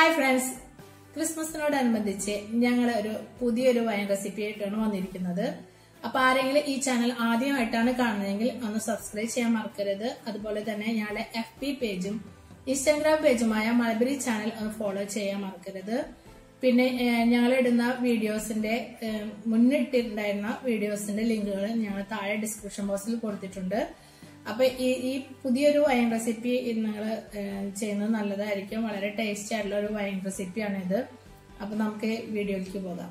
Hi friends, ക്രിസ്മസിനോടനുബന്ധിച്ച് ഞങ്ങൾ ഒരു പുതിയൊരു വൈൻ റെസിപ്പി ആയിട്ടാണ് വന്നിരിക്കുന്നത്. അപ്പൊ ആരെങ്കിലും ഈ ചാനൽ ആദ്യമായിട്ടാണ് കാണുന്നതെങ്കിൽ ഒന്ന് സബ്സ്ക്രൈബ് ചെയ്യാൻ മറക്കരുത്. അതുപോലെ തന്നെ ഞങ്ങളുടെ FB പേജും ഇൻസ്റ്റാഗ്രാം പേജുമായ മലബറി ചാനൽ ഒന്ന് ഫോളോ ചെയ്യാൻ മറക്കരുത്. പിന്നെ ഞങ്ങൾ ഇടുന്ന വീഡിയോസിന്റെ മുന്നിട്ടിട്ടുണ്ടായിരുന്ന വീഡിയോസിന്റെ ലിങ്കുകൾ ഞങ്ങൾ താഴെ ഡിസ്ക്രിപ്ഷൻ ബോക്സിൽ കൊടുത്തിട്ടുണ്ട്. അപ്പൊ ഈ പുതിയൊരു വൈൻ റെസിപ്പി നിങ്ങൾ ചെയ്യുന്നത് നല്ലതായിരിക്കും. വളരെ ടേസ്റ്റി ആയിട്ടുള്ള ഒരു വൈൻ റെസിപ്പിയാണ് ഇത്. അപ്പൊ നമുക്ക് വീഡിയോയിലേക്ക് പോകാം.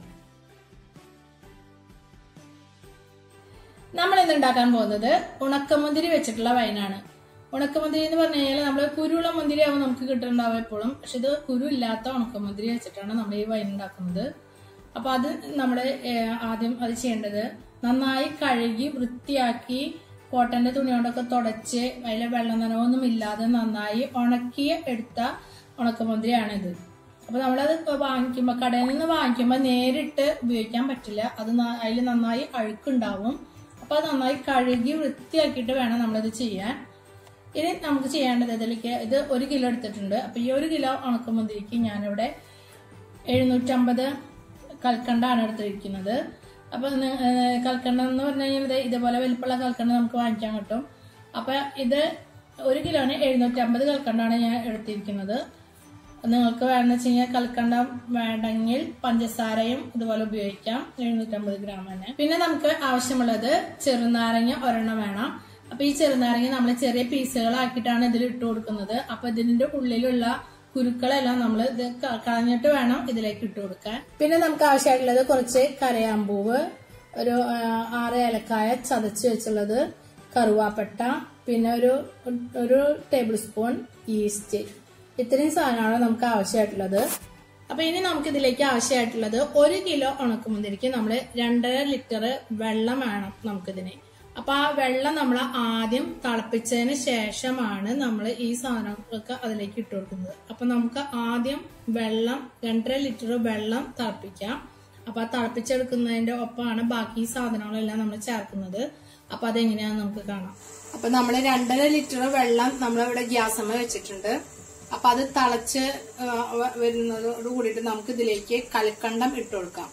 നമ്മൾ ഇന്ന് ഉണ്ടാക്കാൻ പോകുന്നത് ഉണക്കമുന്തിരി വെച്ചിട്ടുള്ള വൈനാണ്. ഉണക്കമുന്തിരി എന്ന് പറഞ്ഞു കഴിഞ്ഞാൽ നമ്മള് കുരുള്ള മുന്തിരി ആവും നമുക്ക് കിട്ടുന്നുണ്ടാവും എപ്പോഴും. പക്ഷെ ഇത് കുരു ഇല്ലാത്ത ഉണക്കമുന്തിരി വെച്ചിട്ടാണ് നമ്മൾ ഈ വൈൻ ഉണ്ടാക്കുന്നത്. അപ്പൊ അത് നമ്മള് ആദ്യം അത് ചെയ്യേണ്ടത് നന്നായി കഴുകി വൃത്തിയാക്കി കോട്ടന്റെ തുണി കൊണ്ടൊക്കെ തുടച്ച് അതിലെ വെള്ളം നനവൊന്നും ഇല്ലാതെ നന്നായി ഉണക്കി എടുത്ത ഉണക്കമുന്തിരിയാണിത്. അപ്പൊ നമ്മളത് വാങ്ങിക്കുമ്പോ കടയിൽ നിന്ന് വാങ്ങിക്കുമ്പോ നേരിട്ട് ഉപയോഗിക്കാൻ പറ്റില്ല. അത് അതിൽ നന്നായി അഴുക്കുണ്ടാവും. അപ്പൊ അത് നന്നായി കഴുകി വൃത്തിയാക്കിയിട്ട് വേണം നമ്മളിത് ചെയ്യാൻ. ഇനി നമുക്ക് ചെയ്യേണ്ടത് ഇതിലേക്ക് ഇത് 1 കിലോ എടുത്തിട്ടുണ്ട്. അപ്പൊ ഈ 1 കിലോ ഉണക്കമുന്തിരിക്ക് ഞാനിവിടെ 750 കൽക്കണ്ടാണ് എടുത്തിരിക്കുന്നത്. അപ്പൊ കൽക്കണ്ട എന്ന് പറഞ്ഞു കഴിഞ്ഞാൽ ഇതേപോലെ വലിപ്പമുള്ള കൽക്കണ്ട നമുക്ക് വാങ്ങിക്കാൻ കിട്ടും. അപ്പൊ ഇത് 1 കിലോന് 750 കൽക്കണ്ടാണ് ഞാൻ എടുത്തിരിക്കുന്നത്. നിങ്ങൾക്ക് വേണമെന്ന് വെച്ച് കഴിഞ്ഞാൽ കൽക്കണ്ട വേണ്ടെങ്കിൽ പഞ്ചസാരയും ഇതുപോലെ ഉപയോഗിക്കാം. 750 ഗ്രാം തന്നെ. പിന്നെ നമുക്ക് ആവശ്യമുള്ളത് ചെറുനാരങ്ങ ഒരെണ്ണം വേണം. അപ്പൊ ഈ ചെറുനാരങ്ങ നമ്മൾ ചെറിയ പീസുകളാക്കിയിട്ടാണ് ഇതിൽ ഇട്ട് കൊടുക്കുന്നത്. അപ്പൊ ഇതിന്റെ ഉള്ളിലുള്ള കുരുക്കളെല്ലാം നമ്മൾ ഇത് കളഞ്ഞിട്ട് വേണം ഇതിലേക്ക് ഇട്ട് കൊടുക്കാൻ. പിന്നെ നമുക്ക് ആവശ്യമായിട്ടുള്ളത് കുറച്ച് കരയാമ്പൂവ്, ഒരു 6 ഏലക്കായ ചതച്ച് വെച്ചുള്ളത്, കറുവാപ്പട്ട, പിന്നെ ഒരു ടേബിൾ സ്പൂൺ ഈസ്റ്റ്. ഇത്രയും സാധനമാണ് നമുക്ക് ആവശ്യമായിട്ടുള്ളത്. അപ്പൊ ഇനി നമുക്ക് ഇതിലേക്ക് ആവശ്യമായിട്ടുള്ളത് 1 കിലോ ഉണക്കമുന്തിരിക്ക് നമ്മൾ 2.5 ലിറ്റർ വെള്ളം വേണം നമുക്കിതിന്. അപ്പൊ ആ വെള്ളം നമ്മൾ ആദ്യം തിളപ്പിച്ചതിന് ശേഷമാണ് നമ്മൾ ഈ സാധനങ്ങളൊക്കെ അതിലേക്ക് ഇട്ട് കൊടുക്കുന്നത്. അപ്പൊ നമുക്ക് ആദ്യം വെള്ളം 2.5 ലിറ്റർ വെള്ളം തിളപ്പിക്കാം. അപ്പൊ ആ തിളപ്പിച്ചെടുക്കുന്നതിന്റെ ഒപ്പമാണ് ബാക്കി സാധനങ്ങളെല്ലാം നമ്മൾ ചേർക്കുന്നത്. അപ്പൊ അതെങ്ങനെയാന്ന് നമുക്ക് കാണാം. അപ്പൊ നമ്മൾ 2.5 ലിറ്റർ വെള്ളം നമ്മളിവിടെ ഗ്യാസമ്മ വെച്ചിട്ടുണ്ട്. അപ്പൊ അത് തിളച്ച് വരുന്നതോട് കൂടിയിട്ട് നമുക്ക് ഇതിലേക്ക് കൽക്കണ്ടം ഇട്ട് കൊടുക്കാം.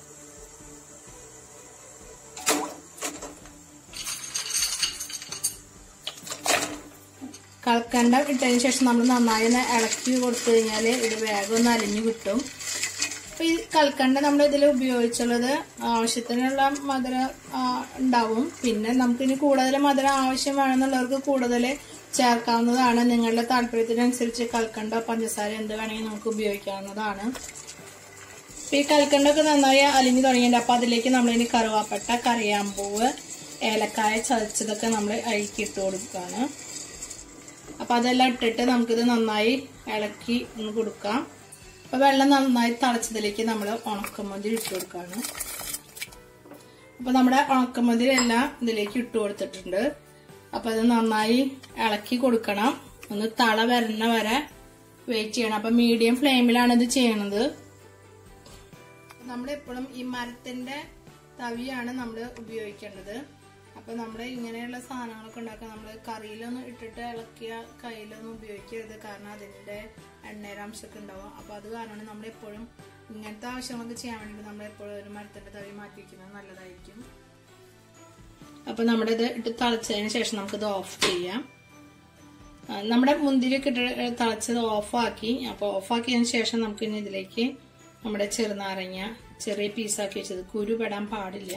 കൽക്കണ്ടം ഇട്ടതിന് ശേഷം നമ്മൾ നന്നായി ഇളക്കി കൊടുത്തു കഴിഞ്ഞാൽ ഇത് വേഗം ഒന്ന് അലിഞ്ഞു കിട്ടും. അപ്പൊ ഈ കൽക്കണ്ട നമ്മൾ ഇതിൽ ഉപയോഗിച്ചുള്ളത് ആവശ്യത്തിനുള്ള മധുരം ഉണ്ടാവും. പിന്നെ നമുക്കിനി കൂടുതൽ മധുരം ആവശ്യം വേണമെന്നുള്ളവർക്ക് കൂടുതൽ ചേർക്കാവുന്നതാണ്. നിങ്ങളുടെ താല്പര്യത്തിനനുസരിച്ച് കൽക്കണ്ട പഞ്ചസാര എന്ത് വേണമെങ്കിൽ നമുക്ക് ഉപയോഗിക്കാവുന്നതാണ്. ഈ കൽക്കണ്ടൊക്കെ നന്നായി അലിഞ്ഞു തുടങ്ങിയിട്ടുണ്ട്. അപ്പൊ അതിലേക്ക് നമ്മളിനി കറുവാപ്പട്ട, കറിയാമ്പൂവ്, ഏലക്കായ ചതച്ചതൊക്കെ നമ്മൾ അഴിക്കി ഇട്ട് കൊടുക്കുകയാണ്. അപ്പൊ അതെല്ലാം ഇട്ടിട്ട് നമുക്കിത് നന്നായി ഇളക്കി ഒന്ന് കൊടുക്കാം. അപ്പൊ വെള്ളം നന്നായി തിളച്ചതിലേക്ക് നമ്മൾ ഉണക്കമുന്തിരി ഇട്ട് കൊടുക്കുകയാണ്. അപ്പൊ നമ്മുടെ ഉണക്കമുന്തിരി എല്ലാം ഇതിലേക്ക് ഇട്ട് കൊടുത്തിട്ടുണ്ട്. അപ്പൊ അത് നന്നായി ഇളക്കി കൊടുക്കണം. ഒന്ന് തള വരുന്ന വരെ വെയിറ്റ് ചെയ്യണം. അപ്പൊ മീഡിയം ഫ്ലെയിമിലാണ് ഇത് ചെയ്യണത്. നമ്മളെപ്പോഴും ഈ മരത്തിന്റെ തവിയാണ് നമ്മൾ ഉപയോഗിക്കേണ്ടത്. അപ്പൊ നമ്മള് ഇങ്ങനെയുള്ള സാധനങ്ങളൊക്കെ ഉണ്ടാക്കാൻ നമ്മള് കറിയിലൊന്നും ഇട്ടിട്ട് ഇളക്കിയ കയ്യിലൊന്നും ഉപയോഗിക്കരുത്. കാരണം അതിന്റെ എണ്ണേരാംശമൊക്കെ ഉണ്ടാവും. അപ്പൊ അത് കാരണം നമ്മളെപ്പോഴും ഇങ്ങനത്തെ ആവശ്യങ്ങളൊക്കെ ചെയ്യാൻ വേണ്ടിട്ട് നമ്മളെപ്പോഴും ഒരു മരത്തിന്റെ തവി മാറ്റി വയ്ക്കുന്നത് നല്ലതായിരിക്കും. അപ്പൊ നമ്മുടെ ഇത് ഇട്ട് തിളച്ചതിന് ശേഷം നമുക്കിത് ഓഫ് ചെയ്യാം. നമ്മുടെ മുന്തിരിയൊക്കെ ഇട്ട് തിളച്ചത് ഓഫാക്കി. അപ്പൊ ഓഫാക്കിയതിന് ശേഷം നമുക്ക് ഇനി ഇതിലേക്ക് നമ്മുടെ ചെറുനാരങ്ങ ചെറിയ പീസാക്കി വെച്ചത്, കുരു പെടാൻ പാടില്ല.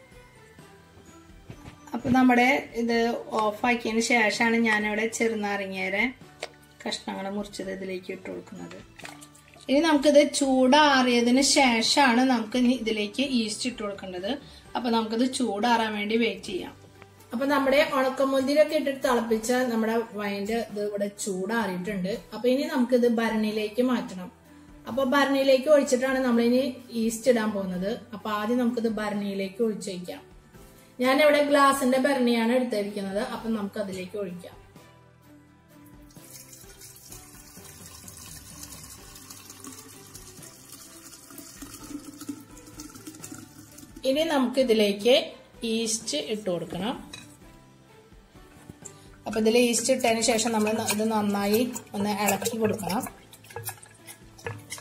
അപ്പൊ നമ്മുടെ ഇത് ഓഫാക്കിയതിന് ശേഷമാണ് ഞാനിവിടെ ചെറുനാരങ്ങയുടെ കഷ്ണങ്ങൾ മുറിച്ചത് ഇതിലേക്ക് ഇട്ട് കൊടുക്കുന്നത്. ഇനി നമുക്കിത് ചൂടാറിയതിന് ശേഷമാണ് നമുക്ക് ഇതിലേക്ക് ഈസ്റ്റ് ഇട്ട് കൊടുക്കേണ്ടത്. അപ്പൊ നമുക്കിത് ചൂടാറാൻ വേണ്ടി വെയിറ്റ് ചെയ്യാം. അപ്പൊ നമ്മുടെ ഉണക്കമുന്തിരിയൊക്കെ ഇട്ടിട്ട് തിളപ്പിച്ച നമ്മുടെ വൈൻ്റെ ഇത് ഇവിടെ ചൂടാറിയിട്ടുണ്ട്. അപ്പൊ ഇനി നമുക്കിത് ഭരണിയിലേക്ക് മാറ്റണം. അപ്പൊ ഭരണിയിലേക്ക് ഒഴിച്ചിട്ടാണ് നമ്മളിനി ഈസ്റ്റ് ഇടാൻ പോകുന്നത്. അപ്പൊ ആദ്യം നമുക്കിത് ഭരണിയിലേക്ക് ഒഴിച്ചു വയ്ക്കാം. ഞാനിവിടെ ഗ്ലാസിന്റെ ഭരണിയാണ് എടുത്തിരിക്കുന്നത്. അപ്പൊ നമുക്ക് അതിലേക്ക് ഒഴിക്കാം. ഇനി നമുക്ക് ഇതിലേക്ക് ഈസ്റ്റ് ഇട്ട് കൊടുക്കണം. അപ്പൊ ഇതിൽ ഈസ്റ്റ് ഇട്ടതിന് ശേഷം നമ്മൾ ഇത് നന്നായി ഒന്ന് ഇളക്കി കൊടുക്കണം.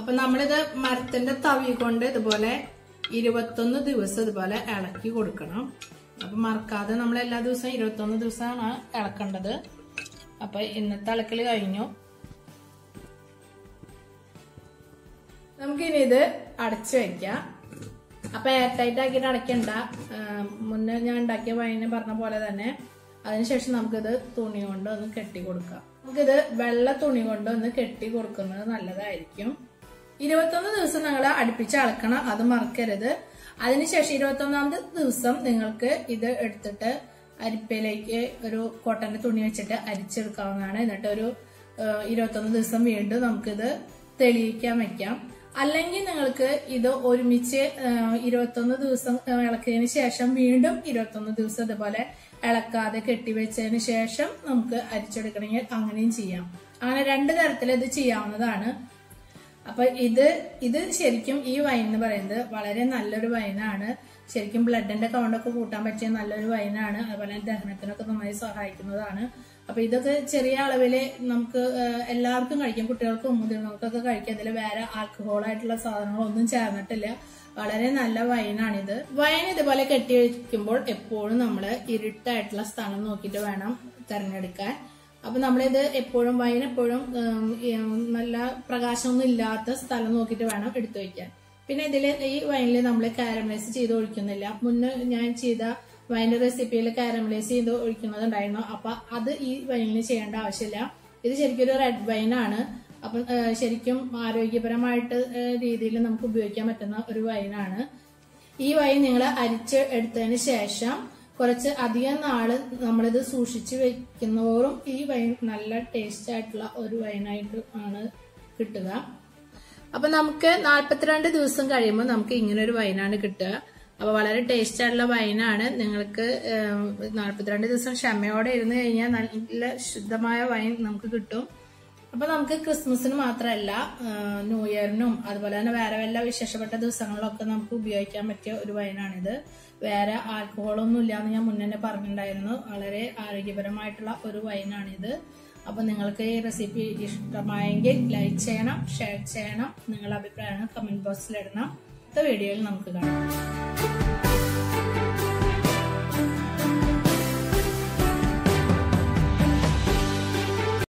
അപ്പൊ നമ്മളിത് മരത്തിന്റെ തവി കൊണ്ട് ഇതുപോലെ 21 ദിവസം ഇതുപോലെ ഇളക്കി കൊടുക്കണം. അപ്പൊ മറക്കാതെ നമ്മൾ എല്ലാ ദിവസവും 21 ദിവസമാണ് ഇളക്കേണ്ടത്. അപ്പൊ ഇന്നത്തെ ഇളക്കൽ കഴിഞ്ഞു. നമുക്കിനി ഇത് അടച്ചു വെക്കാം. അപ്പൊ എയർ ടൈറ്റ് ആക്കിയിട്ട് അടയ്ക്കണ്ട. മുന്നേ ഞാൻ ഉണ്ടാക്കിയ വൈന് പറഞ്ഞ പോലെ തന്നെ അതിനുശേഷം നമുക്കിത് തുണി കൊണ്ട് ഒന്ന് കെട്ടി കൊടുക്കാം. നമുക്കിത് വെള്ള തുണി കൊണ്ട് ഒന്ന് കെട്ടി കൊടുക്കുന്നത് നല്ലതായിരിക്കും. 21 ദിവസം നിങ്ങൾ അടുപ്പിച്ച് അളക്കണം, അത് മറക്കരുത്. അതിനുശേഷം 21ാമത്തെ ദിവസം നിങ്ങൾക്ക് ഇത് എടുത്തിട്ട് അരിപ്പയിലേക്ക് ഒരു കോട്ടന്റെ തുണി വെച്ചിട്ട് അരിച്ചെടുക്കാവുന്നതാണ്. എന്നിട്ട് ഒരു 21 ദിവസം വീണ്ടും നമുക്കിത് തെളിയിക്കാൻ വെക്കാം. അല്ലെങ്കിൽ നിങ്ങൾക്ക് ഇത് ഒരുമിച്ച് 21 ദിവസം ഇളക്കിയതിന് ശേഷം വീണ്ടും 21 ദിവസം ഇതുപോലെ ഇളക്കാതെ കെട്ടിവെച്ചതിന് ശേഷം നമുക്ക് അരിച്ചെടുക്കണമെങ്കിൽ അങ്ങനെയും ചെയ്യാം. അങ്ങനെ 2 തരത്തിൽ ഇത് ചെയ്യാവുന്നതാണ്. അപ്പൊ ഇത് ശരിക്കും ഈ വൈൻ എന്ന് പറയുന്നത് വളരെ നല്ലൊരു വൈനാണ്. ശരിക്കും ബ്ലഡിന്റെ കൗണ്ടൊക്കെ കൂട്ടാൻ പറ്റിയ നല്ലൊരു വൈനാണ്. അതുപോലെ ദഹനത്തിനൊക്കെ നന്നായി സഹായിക്കുന്നതാണ്. അപ്പൊ ഇതൊക്കെ ചെറിയ അളവില് നമുക്ക് എല്ലാവർക്കും കഴിക്കാം, കുട്ടികൾക്കും മുതിർന്നവർക്കൊക്കെ കഴിക്കാം. ഇതിൽ വേറെ ആൽക്കഹോൾ ആയിട്ടുള്ള സാധനങ്ങളൊന്നും ചേർന്നിട്ടില്ല. വളരെ നല്ല വൈനാണിത്. വൈൻ ഇതുപോലെ കെട്ടി വയ്ക്കുമ്പോൾ എപ്പോഴും നമ്മള് ഇരുട്ടായിട്ടുള്ള സ്ഥലം നോക്കിയിട്ട് വേണം തെരഞ്ഞെടുക്കാൻ. അപ്പൊ നമ്മളിത് എപ്പോഴും വൈൻ എപ്പോഴും നല്ല പ്രകാശമൊന്നും ഇല്ലാത്ത സ്ഥലം നോക്കിയിട്ട് വേണം എടുത്തു വയ്ക്കാൻ. പിന്നെ ഈ വൈനിൽ നമ്മൾ കാരമലൈസ് ചെയ്ത് ഒഴിക്കുന്നില്ല. മുന്നേ ഞാൻ ചെയ്ത വൈൻ്റെ റെസിപ്പിയിൽ കാരമലൈസ് ചെയ്ത് ഒഴിക്കുന്നതുണ്ടായിരുന്നു. അപ്പൊ അത് ഈ വൈനിൽ ചെയ്യേണ്ട ആവശ്യമില്ല. ഇത് ശരിക്കും ഒരു റെഡ് വൈനാണ്. അപ്പം ശരിക്കും ആരോഗ്യപരമായിട്ട് രീതിയിൽ നമുക്ക് ഉപയോഗിക്കാൻ പറ്റുന്ന ഒരു വൈനാണ്. ഈ വൈൻ നിങ്ങൾ അരിച്ച് എടുത്തതിന് ശേഷം കുറച്ച് അധികം നാള് നമ്മളിത് സൂക്ഷിച്ചു വെക്കുന്നതോറും ഈ വൈൻ നല്ല ടേസ്റ്റ് ആയിട്ടുള്ള ഒരു വൈനായിട്ട് ആണ് കിട്ടുക. അപ്പൊ നമുക്ക് 42 ദിവസം കഴിയുമ്പോൾ നമുക്ക് ഇങ്ങനെ ഒരു വൈനാണ് കിട്ടുക. അപ്പൊ വളരെ ടേസ്റ്റ് ആയിട്ടുള്ള വൈനാണ്. നിങ്ങൾക്ക് 42 ദിവസം ക്ഷമയോടെ ഇരുന്ന് കഴിഞ്ഞാൽ നല്ല ശുദ്ധമായ വൈൻ നമുക്ക് കിട്ടും. അപ്പൊ നമുക്ക് ക്രിസ്മസിന് മാത്രമല്ല ന്യൂ ഇയറിനും അതുപോലെ തന്നെ വേറെ വല്ല വിശേഷപ്പെട്ട ദിവസങ്ങളിലൊക്കെ നമുക്ക് ഉപയോഗിക്കാൻ പറ്റിയ ഒരു വൈനാണിത്. വേറെ ആൽക്കഹോളൊന്നും ഇല്ലാന്ന് ഞാൻ മുന്നേ പറഞ്ഞിട്ടുണ്ടായിരുന്നു. വളരെ ആരോഗ്യപരമായിട്ടുള്ള ഒരു വൈനാണിത്. അപ്പൊ നിങ്ങൾക്ക് ഈ റെസിപ്പി ഇഷ്ടമായെങ്കിൽ ലൈക്ക് ചെയ്യണം, ഷെയർ ചെയ്യണം, നിങ്ങളുടെ അഭിപ്രായങ്ങൾ കമന്റ് ബോക്സിൽ ഇടണം. അടുത്ത വീഡിയോയിൽ നമുക്ക് കാണാം.